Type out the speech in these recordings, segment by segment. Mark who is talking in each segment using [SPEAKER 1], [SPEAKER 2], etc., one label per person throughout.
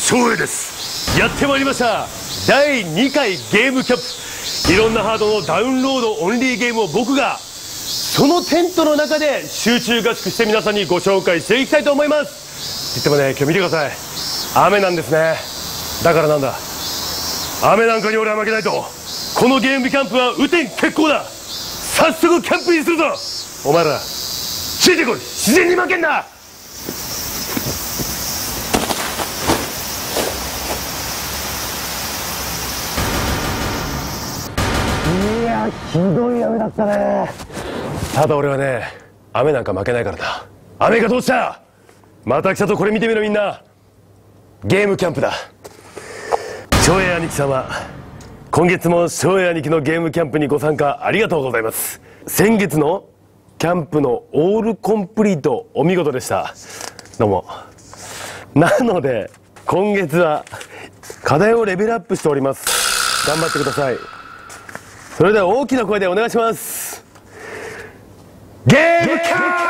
[SPEAKER 1] 照英です。やってまいりました、第2回ゲームキャンプ。いろんなハードのダウンロードオンリーゲームを僕がそのテントの中で集中合宿して皆さんにご紹介していきたいと思います。って言ってもね、今日見てください、雨なんですね。だからなんだ、雨なんかに俺は負けないと。このゲームキャンプは雨天決行だ。早速キャンプにするぞ。お前らついてこい、自然に負けんな。いや、ひどい雨だったね。ただ俺はね、雨なんか負けないからな。雨がどうした。また来たぞ。これ見てみろみんな、ゲームキャンプだ。照英兄貴様、今月も照英兄貴のゲームキャンプにご参加ありがとうございます。先月のキャンプのオールコンプリート、お見事でした。どうも。なので今月は課題をレベルアップしております。頑張ってください。それでは大きな声でお願いします。ゲームキャンプ。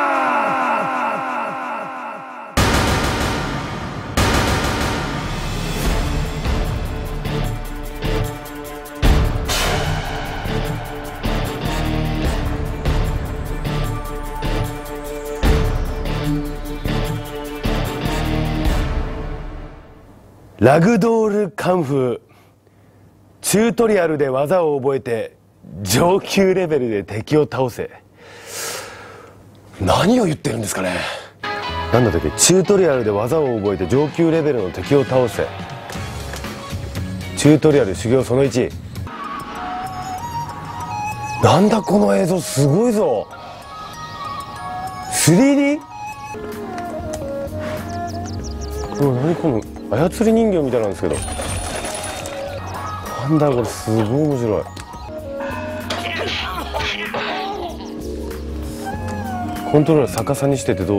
[SPEAKER 1] ラグドールカンフー、チュートリアルで技を覚えて上級レベルで敵を倒せ。何を言ってるんですかね。なんだったっけ、チュートリアルで技を覚えて上級レベルの敵を倒せ。チュートリアル修行その1。なんだこの映像、すごいぞ。 3D？ 何この操り人形みたいなんですけど、なんだこれ、すごい面白い。コントローラー逆さにしててどう、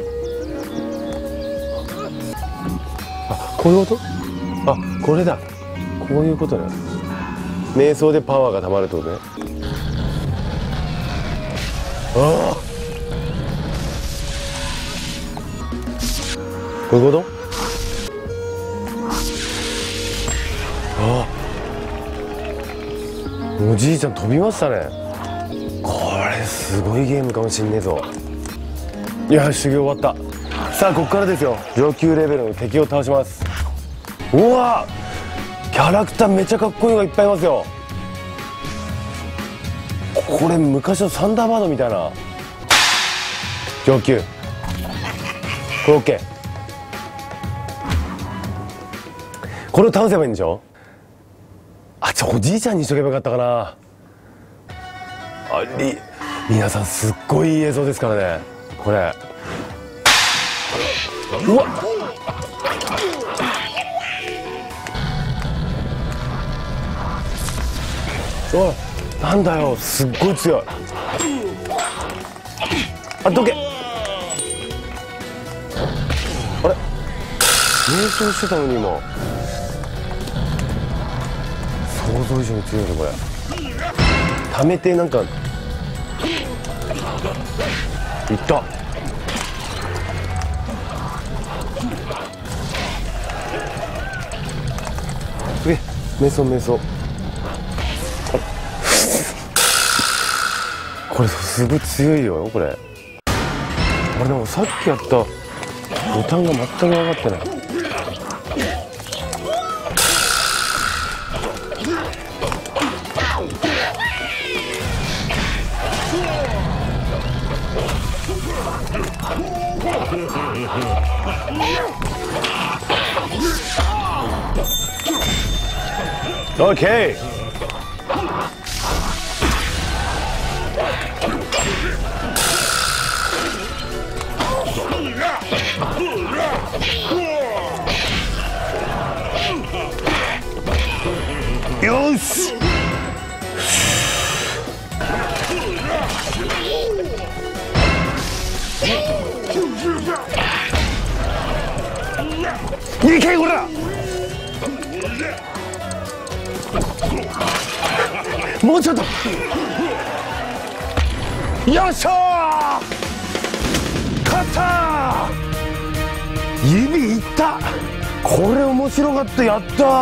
[SPEAKER 1] あ、こういうこと、あ、これだ、こういうことね。瞑想でパワーがたまるってことね。ああ、こういうこと。あ、おじいちゃん飛びましたね。これすごいゲームかもしんねえぞ。いや、修行終わった。さあここからですよ。上級レベルの敵を倒します。うわ、キャラクターめっちゃかっこいいのがいっぱいいますよ。これ昔のサンダーバードみたいな。上級、これ OK。 これを倒せばいいんでしょ。あ、おじいちゃんにしとけばよかったかな。皆さんすっごいいい映像ですからね、これ。うわっ、おい、なんだよ、すっごい強い。あ、どけ。あれ、瞑想してたのに今想像以上に強いぞこれ。溜めてなんかいった。瞑想瞑想。これすごい強いよこれ。あれでもさっきやったボタンが全く分かってない。OK。よし。いけこら。もうちょっと。よっしゃー、勝った。指いった。ここれ面白かった。やった。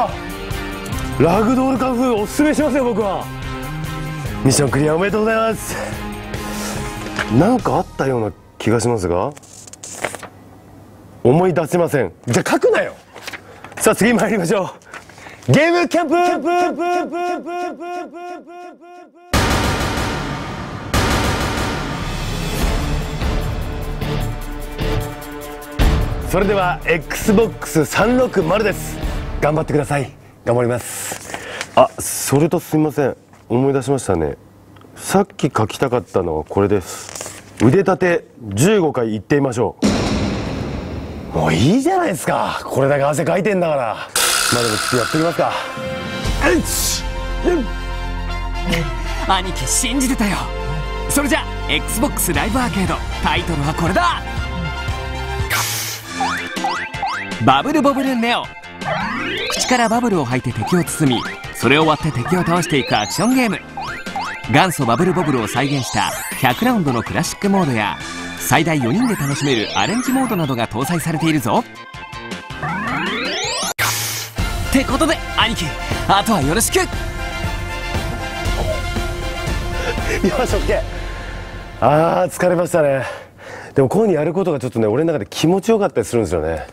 [SPEAKER 1] ラグドールカンフーおすすめしますよ。僕はミッションクリアおめでとうございます。なんかあったような気がしますが思い出せません。じゃあ書くなよ。さあ次参りましょう。ゲームキャンプ。それでは XBOX360 です。頑張ってください。頑張ります。あ、それとすみません、思い出しましたね。さっき書きたかったのはこれです。腕立て15回言ってみましょう。もういいじゃないですか。これだけ汗かいてんだから。まあでもちょっとやってみますか。
[SPEAKER 2] 兄貴信じてたよ。それじゃ XBOX ライブアーケード、タイトルはこれだ。バブルボブルネオ。口からバブルを吐いて敵を包み、それを割って敵を倒していくアクションゲーム。元祖バブルボブルを再現した100ラウンドのクラシックモードや最大4人で楽しめるアレンジモードなどが搭載されているぞ。ってことで兄貴、あとはよろしく。
[SPEAKER 1] よし、OK。あー疲れましたね。でもこういうふうにやることがちょっとね、俺の中で気持ちよかったりするんですよね。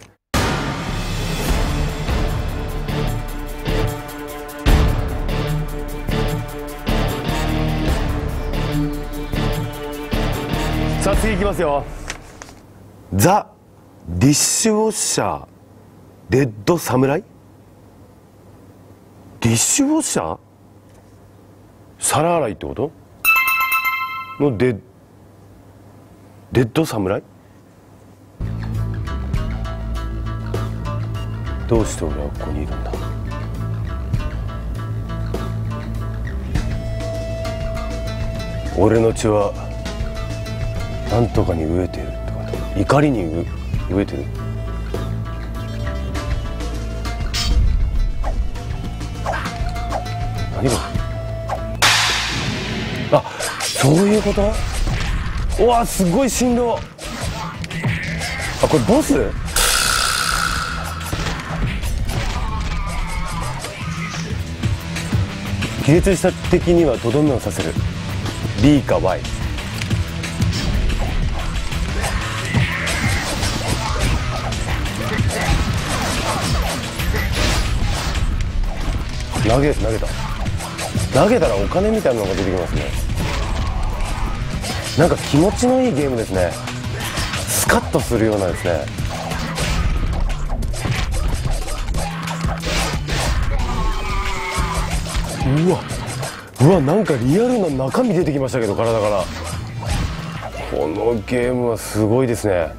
[SPEAKER 1] さあ次いきますよ。ザ・ディッシュウォッシャーレッドサムライ。ディッシュウォッシャー、皿洗いってことのレッドサムライ。どうして俺はここにいるんだ。俺の血はなんとかに飢えているってこと。怒りに飢えてる。何が。あ、そういうこと。うわ、すごい振動。あ、これボス。気絶した敵にはとどめをさせる。 B か Y。投げたらお金みたいなのが出てきますね。なんか気持ちのいいゲームですね。スカッとするようなですね。うわ、なんかリアルな中身出てきましたけど、体から。このゲームはすごいですね。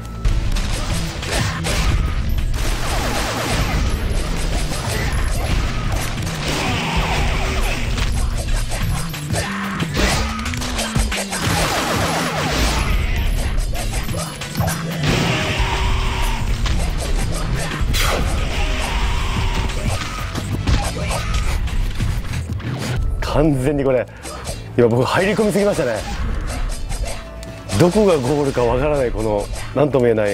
[SPEAKER 1] 完全にこれ今僕入り込みすぎましたね。どこがゴールかわからない、この何とも言えない。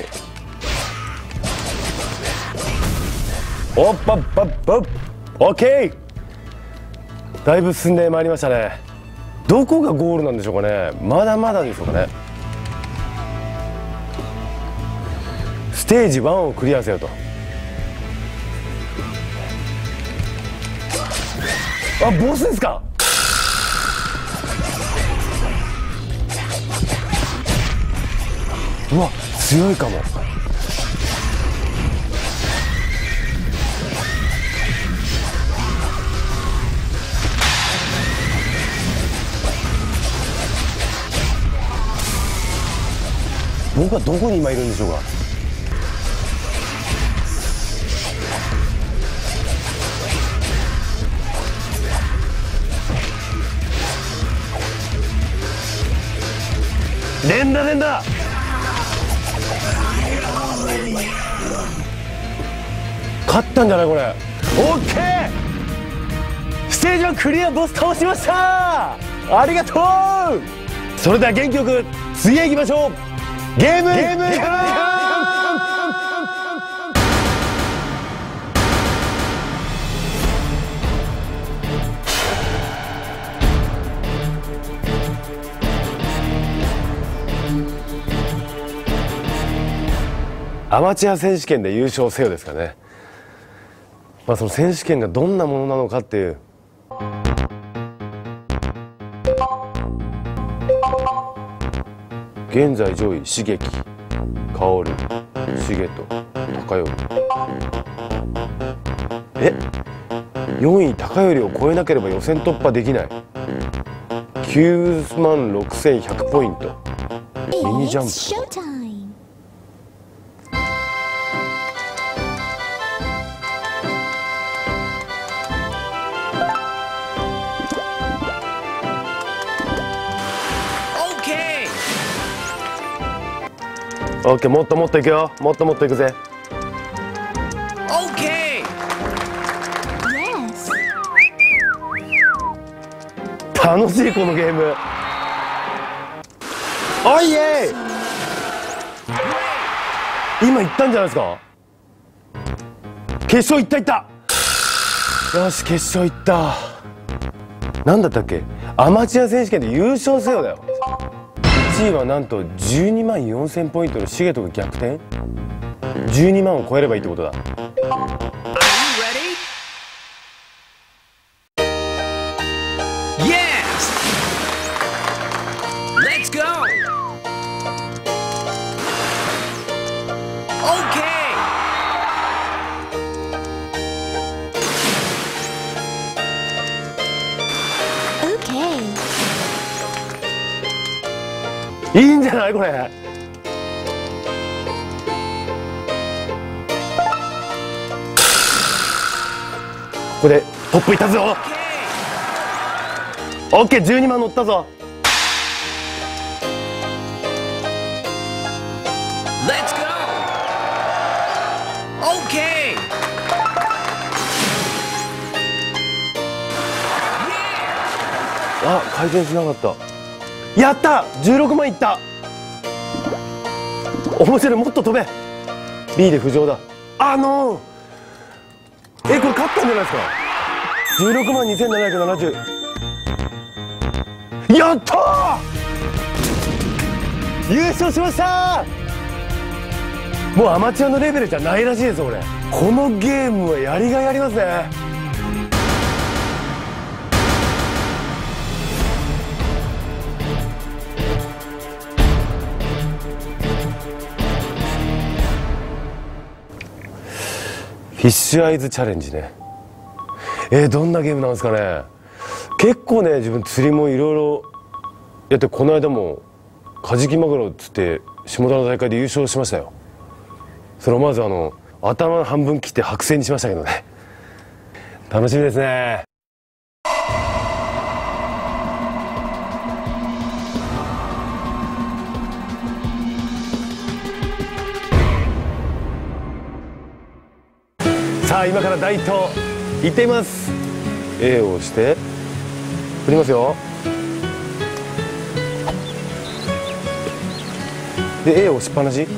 [SPEAKER 1] おっぱっぱっぱっ、オッケー。だいぶ進んでまいりましたね。どこがゴールなんでしょうかね。まだまだでしょうかね。ステージ1をクリアせよと。あ、ボスですか。うわ、強いかも。僕はどこに今いるんでしょうか。連打勝ったんじゃない、これ。オッケー。ステージはクリア、ボス倒しました。ありがとう。それでは元気よく次へ行きましょう。ゲームアマチュア選手権で優勝せよですかね。まあその選手権がどんなものなのかっていう。現在上位刺激、薫、重人、高頼。4位高頼を超えなければ予選突破できない。9万6100ポイント。ミニジャンプ。オッケー、もっともっといくよ。もっともっといくぜ。
[SPEAKER 2] オッケ
[SPEAKER 1] ー。楽しいこのゲーム。おいえい。今いったんじゃないですか。決勝いったいった。よし、決勝いった。なんだったっけ。アマチュア選手権で優勝せよだよ。1位はなんと12万4000ポイントの重人が逆転。12万を超えればいいってことだ。いいんじゃないこれ。ここでトップいったぞ。オッケー、12万乗ったぞ。あ、回転しなかった。やった、16万いった。面白い、もっと飛べ。 B で浮上だ。これ勝ったんじゃないですか。16万2770。やったー、優勝しました。もうアマチュアのレベルじゃないらしいです。俺このゲームはやりがいありますね。フィッシュアイズチャレンジね。どんなゲームなんですかね。結構ね、自分釣りもいろいろやって、この間もカジキマグロっつって下田の大会で優勝しましたよ。それをまず頭半分切って白線にしましたけどね。楽しみですね。さあ今から大東行ってみます。 A を押して振りますよ。で A を押しっぱなし。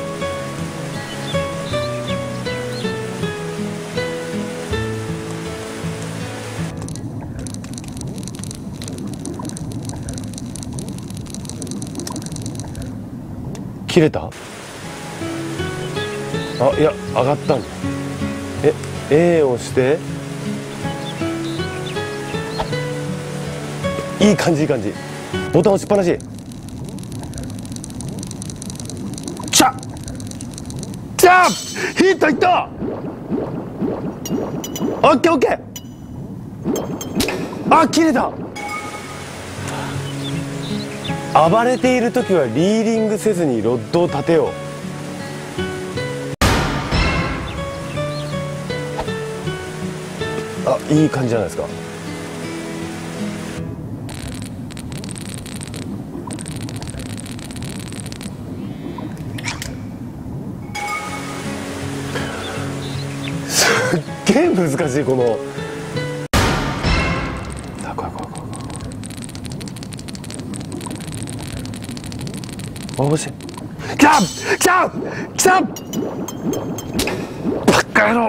[SPEAKER 1] 切れた。あ、いや上がったんだ。A を押していい感じいい感じ。ボタン押しっぱなし。きたきた、ヒットいった。オッケーオッケー。あ、切れた。暴れている時はリーリングせずにロッドを立てよう。あ、いい感じじゃないですか。すっげえ難しいこの。さあ来い来い来い来い。押してきたきたきた。バカ野郎。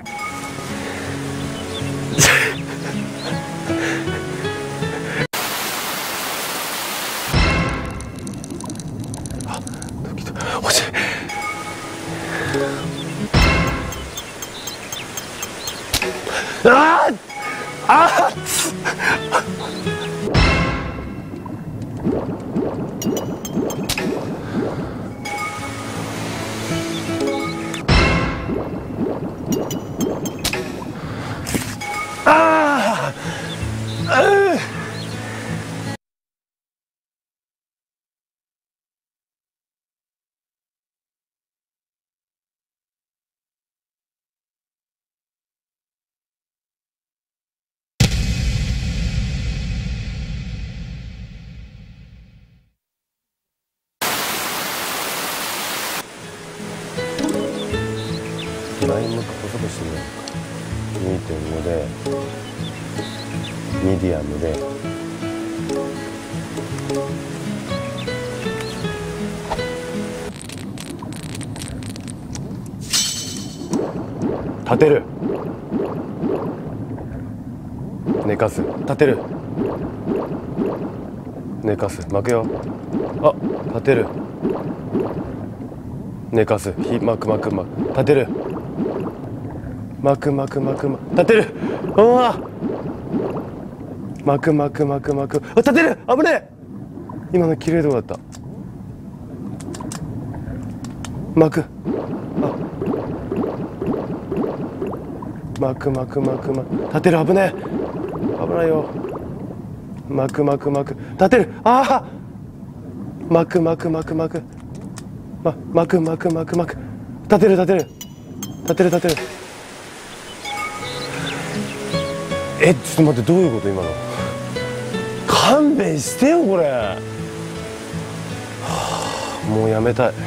[SPEAKER 1] あ、ドキドキ。惜しい。 あああ内目細くしてみようか。 2.5 でミディアムで立てる、寝かす、立てる、寝かす、巻くよ。あ、立てる、寝かす、巻く、立てる、巻く、立てる、うわ巻く、あ、立てる、危ねえ、今の綺麗なとこだった。巻く、あ、巻く、立てる、危ねえ、危ないよ。巻く、立てる、ああ、巻く、立てる、え、ちょっと待って、どういうこと今の。勘弁してよこれ、はあ、もうやめたい。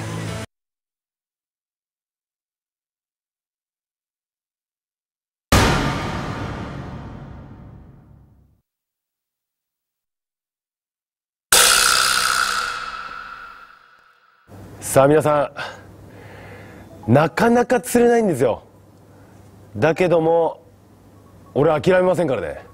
[SPEAKER 1] さあ皆さん、なかなか釣れないんですよ。だけども俺諦めませんからね。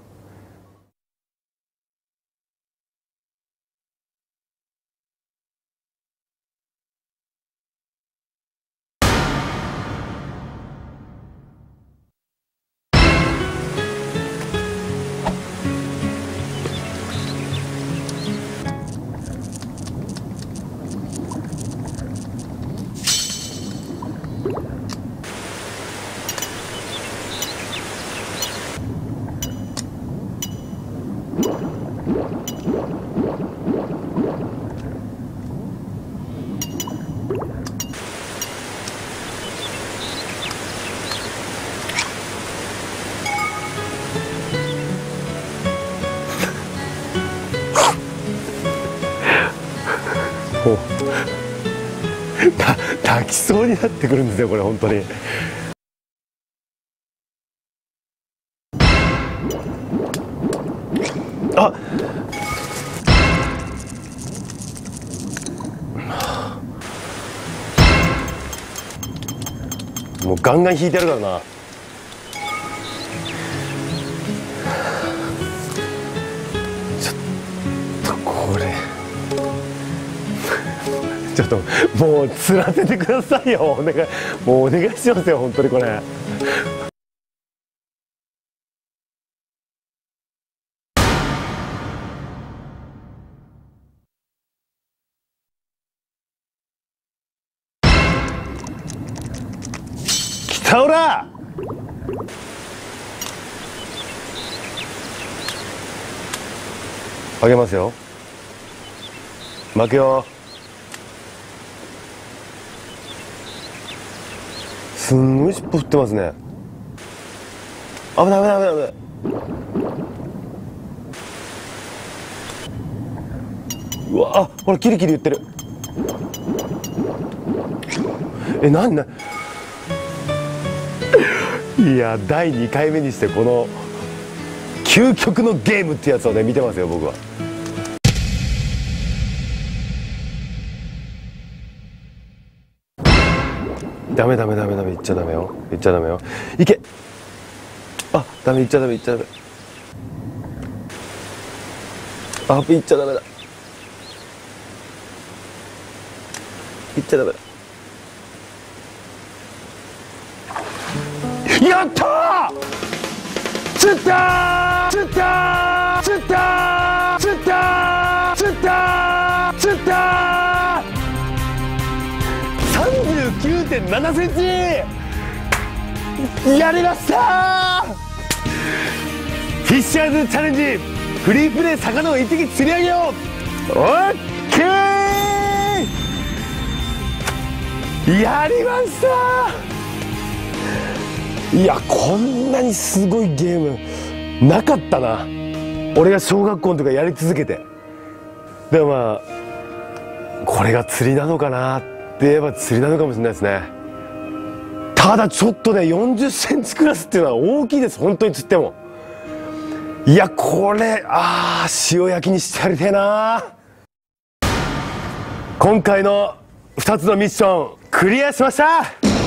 [SPEAKER 1] もう泣きそうになってくるんですよこれ本当に。あ、もうガンガン引いてやるからな。ちょっとこれちょっともう釣らせてくださいよ、お願い、もうお願いしますよ本当にこれ。来たおら、あげますよ、巻くよ。すんごい尻尾振ってますね。危ない。うわ、あ、ほらキリキリ言ってる。え、なんだいや、第2回目にしてこの究極のゲームってやつをね見てますよ僕は。ダメ、言っちゃダメよ、いけ、あ、ダメ、言っちゃダメ、あ、言っちゃダメだ、言っちゃダメだ。やったー、 釣った釣った釣った釣った釣った釣った 39.7 センチやりました。フィッシャーズチャレンジフリープレイ魚を1匹釣り上げよう。オッケーやりました。いやこんなにすごいゲームなかったな、俺が小学校の時からやり続けて。でもまあこれが釣りなのかなって言えば釣りなのかもしれないですね。ただちょっとね40センチクラスっていうのは大きいです、本当に釣っても。いやこれ塩焼きにしてやりてえな。今回の2つのミッションクリアしました。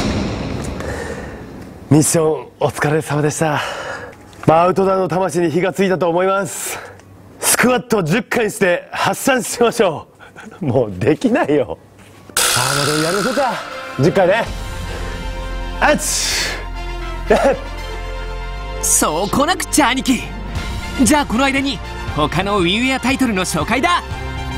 [SPEAKER 1] ミッションお疲れ様でした。アウトドアの魂に火がついたと思います。スクワット10回して発散しましょう。もうできないよ。まだやりましょうか。10回ね。
[SPEAKER 2] そうこなくちゃ兄貴。じゃあこの間に他の WiiWare タイトルの紹介だ。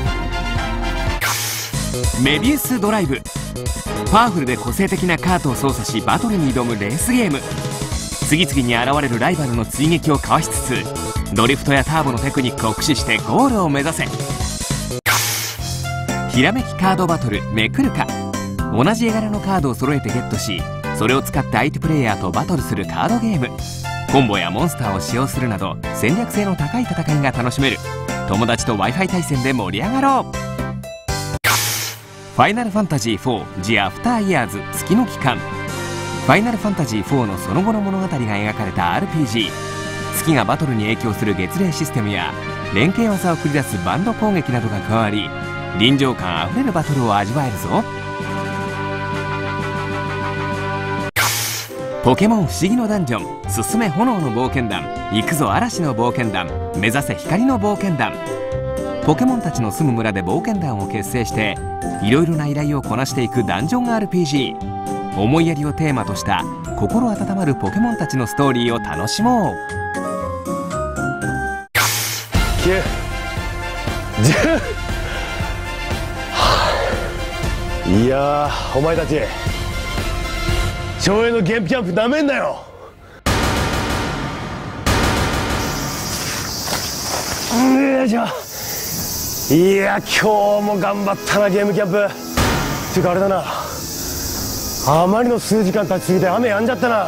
[SPEAKER 2] メビウスドライブ、パワフルで個性的なカートを操作しバトルに挑むレースゲーム。次々に現れるライバルの追撃をかわしつつドリフトやターボのテクニックを駆使してゴールを目指せ。ひらめきカードバトルめくるか、同じ絵柄のカードを揃えてゲットしそれを使って相手プレイヤーとバトルするカードゲーム。コンボやモンスターを使用するなど戦略性の高い戦いが楽しめる。友達と Wi-Fi 対戦で盛り上がろう。ファイナルファンタジー4 The After Years 月の期間。ファイナルファンタジー4のその後の物語が描かれた RPG。 月がバトルに影響する月齢システムや連携技を繰り出すバンド攻撃などが加わり臨場感あふれるバトルを味わえるぞ。ポケモン不思議のダンジョン、進め炎の冒険団、行くぞ嵐の冒険団、目指せ光の冒険団。ポケモンたちの住む村で冒険団を結成していろいろな依頼をこなしていくダンジョン RPG。 思いやりをテーマとした心温まるポケモンたちのストーリーを楽しもう。
[SPEAKER 1] 9、10、いやお前たち省エのゲームキャンプなめんなよ。よいしょ。いや今日も頑張ったなゲームキャンプ。っていうかあれだな、あまりの数時間経ちすぎて雨やんじゃったな。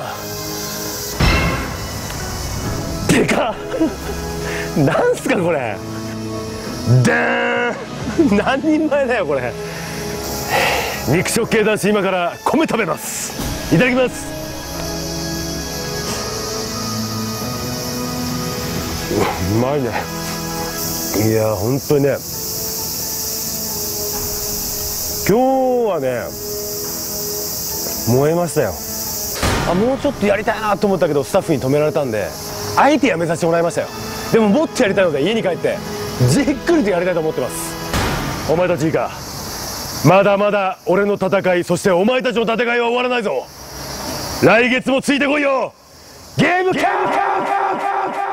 [SPEAKER 1] でかっなんすかこれ。でーん何人前だよこれ。肉食系男子今から米食べます。いただきます。うまいね。いや本当にね今日はね燃えましたよ。もうちょっとやりたいなと思ったけどスタッフに止められたんであえてやめさせてもらいましたよ。でももっとやりたいので家に帰ってじっくりとやりたいと思ってます。お前たちいいか、まだまだ俺の戦い、そしてお前たちの戦いは終わらないぞ。来月もついてこいよゲームキャンプ。